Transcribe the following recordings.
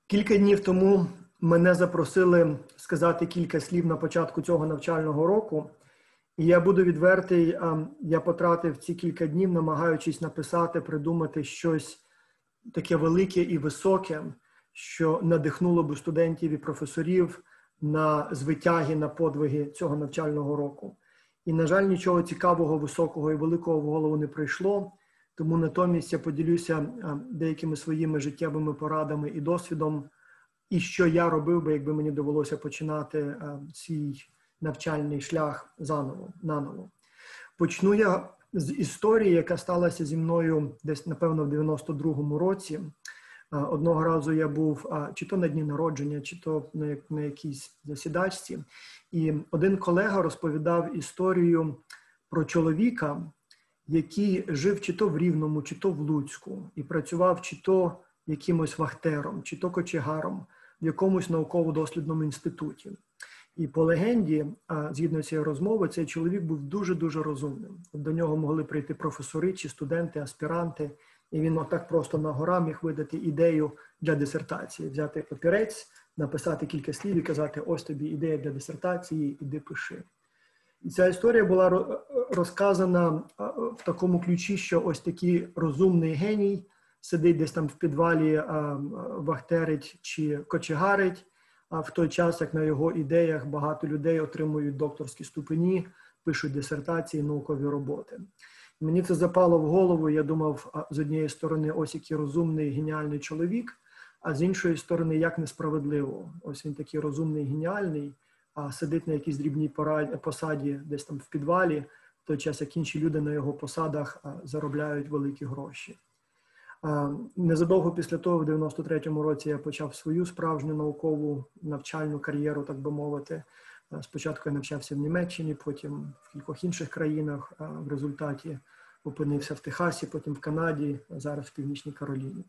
Кілька днів тому мене запросили сказати кілька слів на початку цього навчального року. І я буду відвертий, я потратив ці кілька днів, намагаючись написати, придумати щось таке велике і високе, що надихнуло б студентів і професорів на звитяги, на подвиги цього навчального року. І, на жаль, нічого цікавого, високого і великого в голову не прийшло, тому натомість я поділюся деякими своїми життєвими порадами і досвідом, і що я робив би, якби мені довелося починати свій навчальний шлях наново. Почну я з історії, яка сталася зі мною десь, напевно, в 92-му році. Одного разу я був чи то на дні народження, чи то на якійсь засідачці. І один колега розповідав історію про чоловіка, який жив чи то в Рівному, чи то в Луцьку, і працював чи то якимось вахтером, чи то кочегаром в якомусь науково-дослідному інституті. І по легенді, згідно цієї розмови, цей чоловік був дуже-дуже розумним. До нього могли прийти професори чи студенти, аспіранти, і він отак просто на гора міг видати ідею для дисертації. Взяти папірець, написати кілька слів і казати, ось тобі ідея для дисертації, іди пиши. І ця історія була розказана в такому ключі, що ось такий розумний геній сидить десь там в підвалі, вахтерить чи кочегарить, а в той час, як на його ідеях багато людей отримують докторські ступені, пишуть дисертації, наукові роботи. Мені це запало в голову, я думав, з однієї сторони, ось який розумний, геніальний чоловік, а з іншої сторони, як несправедливо. Ось він такий розумний, геніальний, а сидить на якійсь дрібній посаді десь там в підвалі, в той час, як інші люди на його посадах заробляють великі гроші. Незадовго після того, в 93-му році, я почав свою справжню наукову навчальну кар'єру, так би мовити. Спочатку я навчався в Німеччині, потім в кількох інших країнах. В результаті опинився в Техасі, потім в Канаді, а зараз в Північній Кароліні.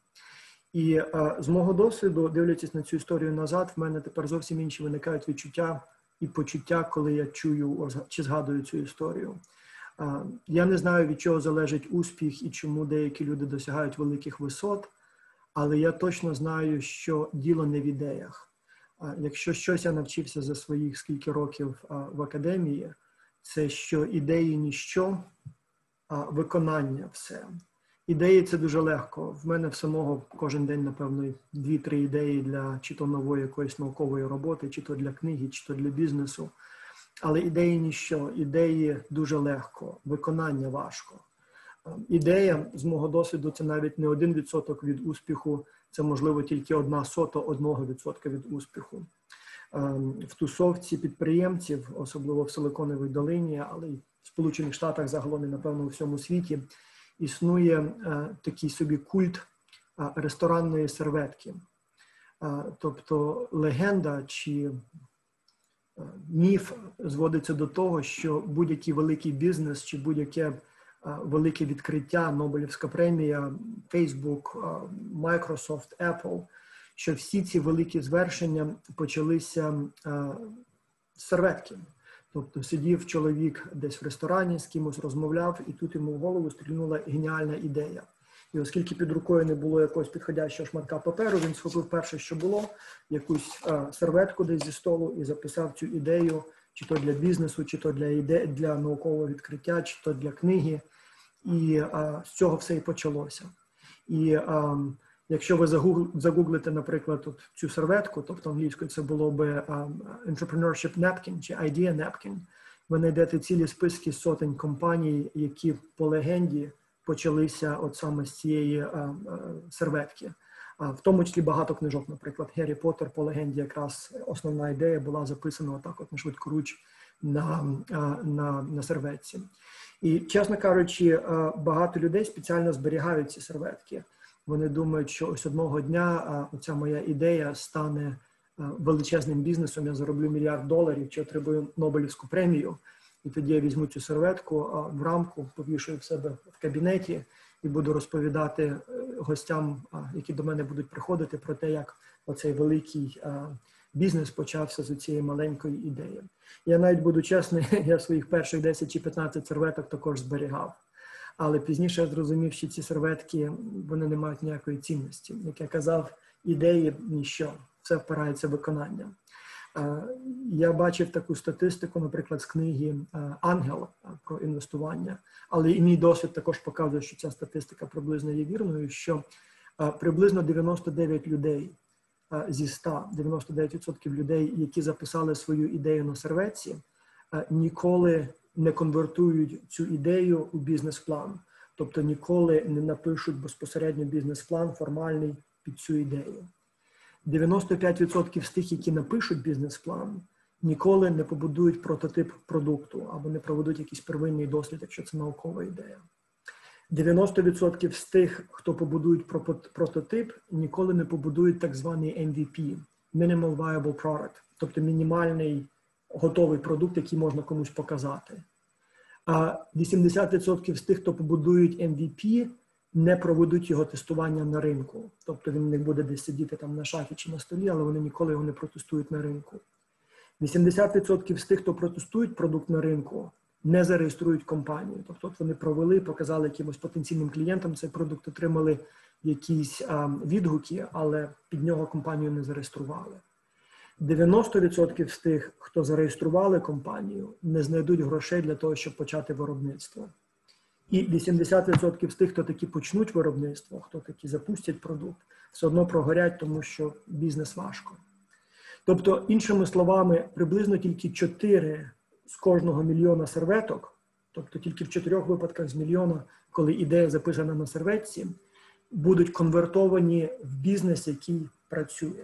І з мого досвіду, дивлячись на цю історію назад, в мене тепер зовсім інші виникають відчуття і почуття, коли я чую чи згадую цю історію. Я не знаю, від чого залежить успіх і чому деякі люди досягають великих висот, але я точно знаю, що діло не в ідеях. Якщо щось я навчився за своїх скільки років в академії, це що ідеї – ніщо, а виконання – все. Ідеї – це дуже легко. В мене в самого кожен день, напевно, 2-3 ідеї для чи то нової якоїсь наукової роботи, чи то для книги, чи то для бізнесу. Але ідеї – ніщо. Ідеї дуже легко, виконання важко. Ідея, з мого досвіду, це навіть не 1% від успіху, це, можливо, тільки 0,01% від успіху. В тусовці підприємців, особливо в Силиконовій долині, але й в Сполучених Штатах загалом і, напевно, у всьому світі, існує такий собі культ ресторанної серветки. Тобто легенда чи міф зводиться до того, що будь-який великий бізнес чи будь-яке велике відкриття, Нобелівська премія, Facebook, Microsoft, Apple, що всі ці великі звершення почалися з серветки. Тобто сидів чоловік десь в ресторані, з кимось розмовляв, і тут йому в голову стрільнула геніальна ідея. І оскільки під рукою не було якогось підходящого шматка паперу, він схопив перше, що було, якусь серветку десь зі столу і записав цю ідею, чи то для бізнесу, чи то для наукового відкриття, чи то для книги. І з цього все і почалося. І якщо ви загуглите, наприклад, цю серветку, тобто англійською це було би entrepreneurship napkin чи idea napkin, ви знайдете цілі списки сотень компаній, які по легенді почалися от саме з цієї серветки. В тому числі багато книжок, наприклад, Гаррі Поттер по легенді якраз основна ідея була записана отак от на швидкоруч на серветці. І, чесно кажучи, багато людей спеціально зберігають ці серветки. Вони думають, що ось одного дня оця моя ідея стане величезним бізнесом, я зароблю $1 мільярд чи отримую Нобелівську премію. І тоді я візьму цю серветку в рамку, повішую в себе в кабінеті і буду розповідати гостям, які до мене будуть приходити, про те, як оцей великий бізнес почався з цієї маленької ідеї. Я навіть буду чесний, я своїх перших 10 чи 15 серветок також зберігав. Але пізніше я зрозумів, що ці серветки, вони не мають ніякої цінності. Як я казав, ідеї – ніщо. Все впирається в виконання. Я бачив таку статистику, наприклад, з книги «Ангел» про інвестування, але і мій досвід також показує, що ця статистика приблизно є вірною, що приблизно 99 людей зі 100, 99% людей, які записали свою ідею на серветці, ніколи не конвертують цю ідею у бізнес-план. Тобто ніколи не напишуть безпосередньо бізнес-план формальний під цю ідею. 95% з тих, які напишуть бізнес-план, ніколи не побудують прототип продукту або не проведуть якийсь первинний дослід, якщо це наукова ідея. 90% з тих, хто побудують прототип, ніколи не побудують так званий MVP – Minimal Viable Product, тобто мінімальний готовий продукт, який можна комусь показати. А 80% з тих, хто побудують MVP, не проведуть його тестування на ринку. Тобто він не буде десь сидіти там на шафі чи на столі, але вони ніколи його не протестують на ринку. 80% з тих, хто протестують продукт на ринку, не зареєструють компанію. Тобто вони провели, показали якимось потенційним клієнтам цей продукт, отримали якісь відгуки, але під нього компанію не зареєстрували. 90% з тих, хто зареєстрували компанію, не знайдуть грошей для того, щоб почати виробництво. І 80% з тих, хто таки почнуть виробництво, хто таки запустять продукт, все одно прогорять, тому що бізнес важко. Тобто, іншими словами, приблизно тільки 4 з кожного мільйона серветок, тобто тільки в 4 випадках з мільйона, коли ідея записана на серветці, будуть конвертовані в бізнес, який працює.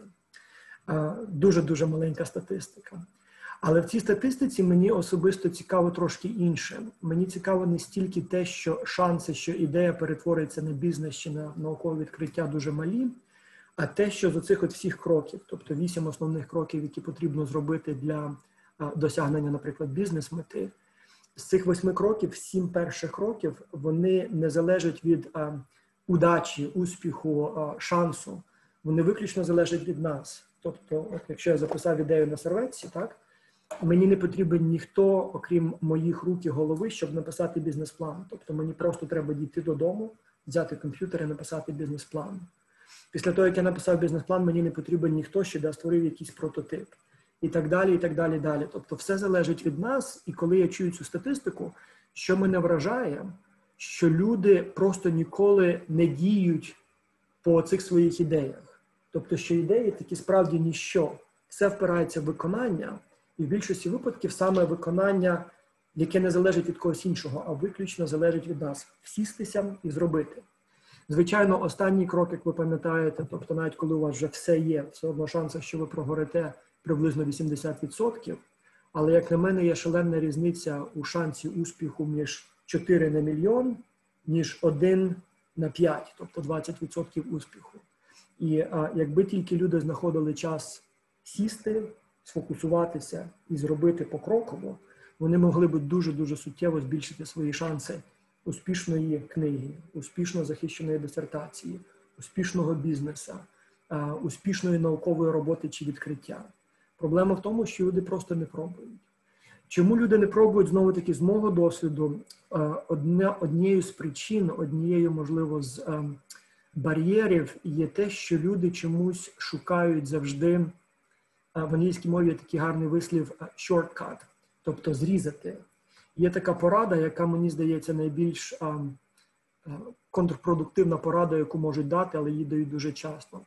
Дуже-дуже маленька статистика. Але в цій статистиці мені особисто цікаво трошки інше. Мені цікаво не стільки те, що шанси, що ідея перетвориться на бізнес чи на наукове відкриття дуже малі, а те, що з оцих всіх кроків, тобто 8 основних кроків, які потрібно зробити для досягнення, наприклад, бізнес-мети, з цих 8 кроків, 7 перших кроків, вони не залежать від удачі, успіху, шансу. Вони виключно залежать від нас. Тобто, от якщо я записав ідею на серветці, так, мені не потрібен ніхто, окрім моїх рук і голови, щоб написати бізнес-план. Тобто мені просто треба дійти додому, взяти комп'ютер і написати бізнес-план. Після того, як я написав бізнес-план, мені не потрібен ніхто, щоб я створив якийсь прототип. І так далі, і так далі, далі. Тобто все залежить від нас. І коли я чую цю статистику, що мене вражає, що люди просто ніколи не діють по цих своїх ідеях. Тобто, що ідеї такі справді ніщо. Все впирається в виконання. І в більшості випадків саме виконання, яке не залежить від когось іншого, а виключно залежить від нас. Всістися і зробити. Звичайно, останній крок, як ви пам'ятаєте, тобто навіть коли у вас вже все є, все одно шанси, що ви прогорите приблизно 80%, але, як на мене, є шалена різниця у шансі успіху між 4 на мільйон, ніж 1 на 5, тобто 20% успіху. І якби тільки люди знаходили час сісти, сфокусуватися і зробити покроково, вони могли б дуже-дуже суттєво збільшити свої шанси успішної книги, успішно захищеної дисертації, успішного бізнесу, успішної наукової роботи чи відкриття. Проблема в тому, що люди просто не пробують. Чому люди не пробують, знову-таки, з мого досвіду, однією з причин, однією, можливо, з бар'єрів є те, що люди чомусь шукають завжди, в англійській мові є такий гарний вислів shortcut, тобто зрізати. Є така порада, яка, мені здається, найбільш контрпродуктивна порада, яку можуть дати, але її дають дуже часто.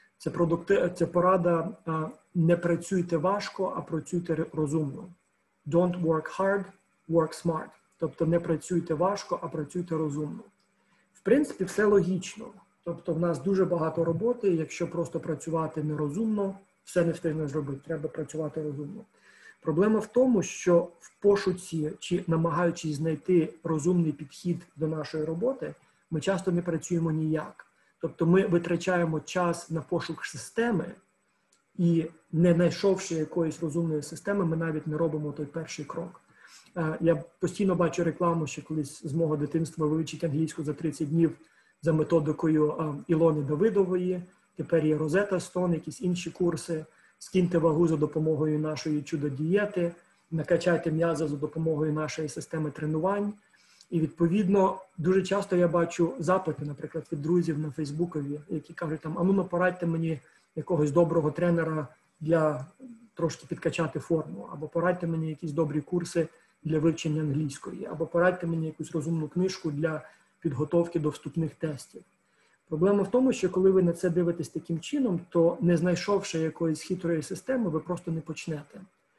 Це порада «не працюйте важко, а працюйте розумно». Don't work hard, work smart. Тобто не працюйте важко, а працюйте розумно. В принципі, все логічно. Тобто в нас дуже багато роботи, якщо просто працювати нерозумно, все не встигне зробити, треба працювати розумно. Проблема в тому, що в пошуці чи намагаючись знайти розумний підхід до нашої роботи, ми часто не працюємо ніяк. Тобто ми витрачаємо час на пошук системи і, не знайшовши якоїсь розумної системи, ми навіть не робимо той перший крок. Я постійно бачу рекламу, що колись з мого дитинства вивчить англійську за 30 днів за методикою Ілони Давидової, тепер є Розета Стон, якісь інші курси. Скиньте вагу за допомогою нашої чудо-дієти, накачайте м'язи за допомогою нашої системи тренувань. І відповідно дуже часто я бачу запити, наприклад, від друзів на Фейсбукові, які кажуть там, а ну порадьте мені якогось доброго тренера для трошки підкачати форму, або порадьте мені якісь добрі курси для вивчення англійської, або порадьте мені якусь розумну книжку для підготовки до вступних тестів. Проблема в тому, що коли ви на це дивитесь таким чином, то не знайшовши якоїсь хитрої системи, ви просто не почнете.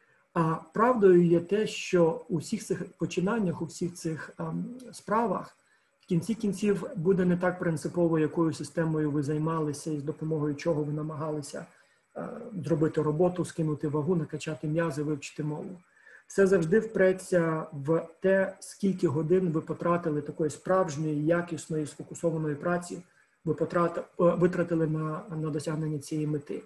А правдою є те, що у всіх цих починаннях, у всіх цих справах, в кінці кінців буде не так принципово, якою системою ви займалися і з допомогою чого ви намагалися зробити роботу, скинути вагу, накачати м'язи, вивчити мову. Все завжди впреться в те, скільки годин ви потратили такої справжньої, якісної, сфокусованої праці, ви витратили на досягнення цієї мети.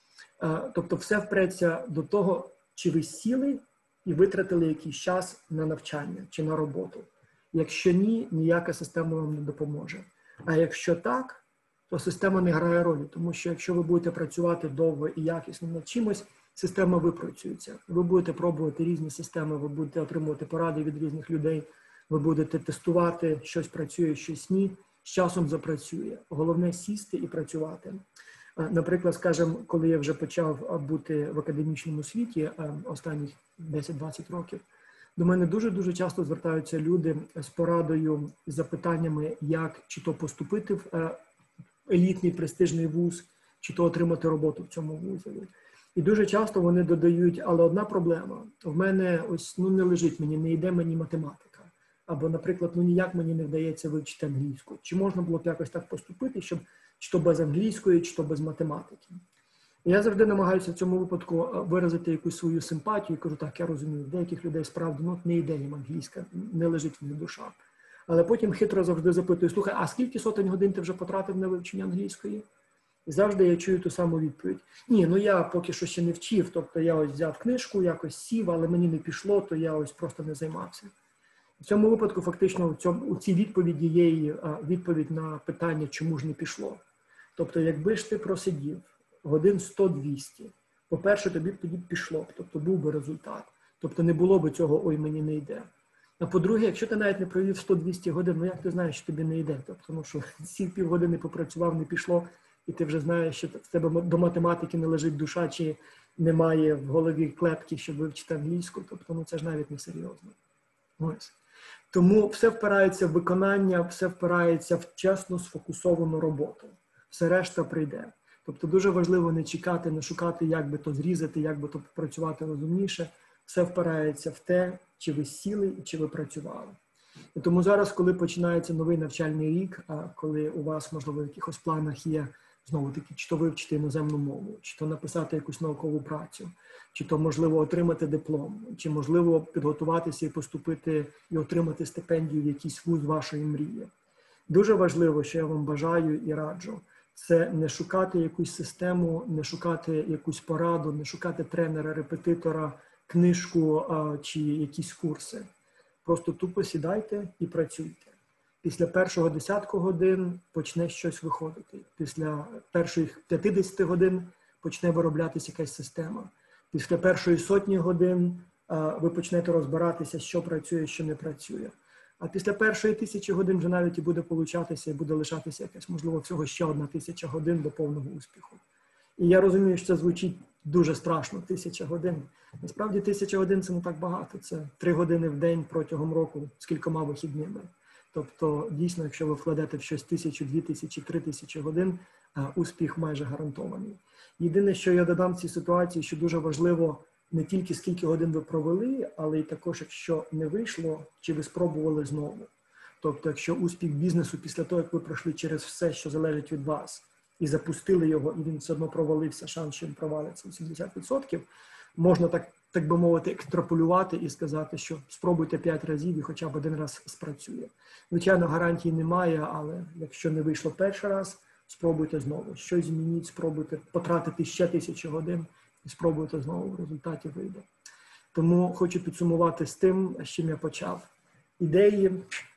Тобто все впреться до того, чи ви сіли і витратили якийсь час на навчання чи на роботу. Якщо ні, ніяка система вам не допоможе. А якщо так, то система не грає ролі, тому що якщо ви будете працювати довго і якісно над чимось, система випрацюється. Ви будете пробувати різні системи, ви будете отримувати поради від різних людей, ви будете тестувати, щось працює, щось ні, з часом запрацює. Головне сісти і працювати. Наприклад, скажімо, коли я вже почав бути в академічному світі останніх 10-20 років, до мене дуже-дуже часто звертаються люди з порадою, з запитаннями, як чи то поступити в елітний престижний вуз, чи то отримати роботу в цьому вузові. І дуже часто вони додають, але одна проблема, в мене ось, не лежить мені, не йде мені математика. Або, наприклад, ніяк мені не вдається вивчити англійську. Чи можна було б якось так поступити, щоб чи то без англійської, чи то без математики. І я завжди намагаюся в цьому випадку виразити якусь свою симпатію і кажу, так, я розумію, деяких людей справді не йде їм англійська, не лежить в них душа. Але потім хитро завжди запитую, слухай, а скільки сотень годин ти вже потратив на вивчення англійської? І завжди я чую ту саму відповідь. Ні, я поки що ще не вчив, тобто я ось взяв книжку, якось сів, але мені не пішло, то я ось просто не займався. В цьому випадку фактично у цій відповіді є і відповідь на питання, чому ж не пішло. Тобто, якби ж ти просидів годин 100-200, по-перше, тобі б тоді пішло б, тобто був би результат. Тобто не було б цього, ой, мені не йде. А по-друге, якщо ти навіть не провів 100-200 годин, як ти знаєш, що тобі не йде? Тобто, що сів півгодини попрацював, не пішло, і ти вже знаєш, що в тебе до математики не лежить душа, чи немає в голові клепки, щоб вивчити англійську. Тобто, це ж навіть не серйозно. Ось. Тому все впирається в виконання, все впирається в чесно сфокусовану роботу. Все решта прийде. Тобто дуже важливо не чекати, не шукати, як би то зрізати, як би то працювати розумніше. Все впирається в те, чи ви сіли і чи ви працювали. І тому зараз, коли починається новий навчальний рік, коли у вас, можливо, в якихось планах є, знову-таки, чи то вивчити іноземну мову, чи то написати якусь наукову працю, чи то, можливо, отримати диплом, чи, можливо, підготуватися і поступити і отримати стипендію в якийсь вуз вашої мрії. Дуже важливо, що я вам бажаю і раджу, це не шукати якусь систему, не шукати якусь пораду, не шукати тренера, репетитора, книжку чи якісь курси. Просто тупо сідайте і працюйте. Після першого 10 годин почне щось виходити. Після перших 50 годин почне вироблятися якась система. Після першої 100 годин ви почнете розбиратися, що працює, що не працює. А після першої 1000 годин вже навіть і буде получатися, і буде лишатися якась, можливо, всього ще 1000 годин до повного успіху. І я розумію, що це звучить дуже страшно, 1000 годин. Насправді 1000 годин – це не так багато. Це 3 години в день протягом року з кількома вихідними. Тобто, дійсно, якщо ви вкладете в щось 1000, 2000, 3000 годин, успіх майже гарантований. Єдине, що я додам в цій ситуації, що дуже важливо не тільки скільки годин ви провели, але й також, якщо не вийшло, чи ви спробували знову. Тобто, якщо успіх бізнесу після того, як ви пройшли через все, що залежить від вас, і запустили його, і він все одно провалився, шанс, що він провалиться 80%, можна так би мовити, екстраполювати і сказати, що спробуйте 5 разів і хоча б 1 раз спрацює. Звичайно, гарантій немає, але якщо не вийшло перший раз, спробуйте знову. Щось змініть, спробуйте потратити ще 1000 годин і спробуйте знову, в результаті вийде. Тому хочу підсумувати з тим, з чим я почав. Ідеї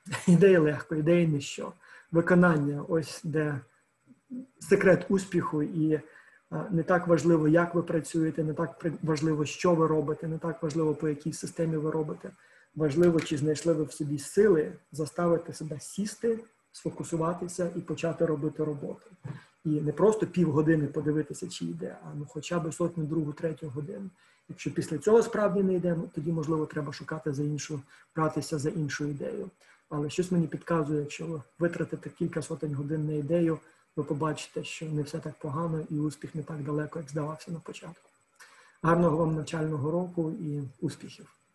легко, ідеї ніщо. Виконання, ось де секрет успіху, і не так важливо, як ви працюєте, не так важливо, що ви робите, не так важливо, по якій системі ви робите. важливо, чи знайшли ви в собі сили заставити себе сісти, сфокусуватися і почати робити роботу. І не просто півгодини подивитися, чи йде, а хоча б сотню, другу, третю годину. Якщо після цього справді не йде, тоді, можливо, треба шукати братися за іншу ідею. Але щось мені підказує, якщо ви витратите кілька сотень годин на ідею, ви побачите, що не все так погано і успіх не так далеко, як здавався на початку. Гарного вам навчального року і успіхів!